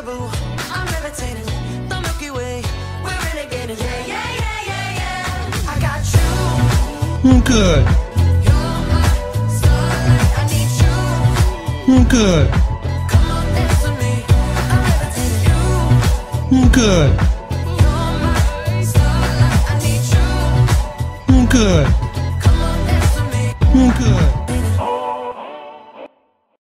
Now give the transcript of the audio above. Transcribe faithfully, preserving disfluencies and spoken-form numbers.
Malibu, I'm levitating. The Milky Way, we're renegading. Yeah, yeah, yeah, yeah, yeah. I got you. Good. You're my starlight. I need you. Good. Come on, dance with me. I'm levitating. You. Good. You're my starlight. I need you. Good. Come on, dance with me. Good.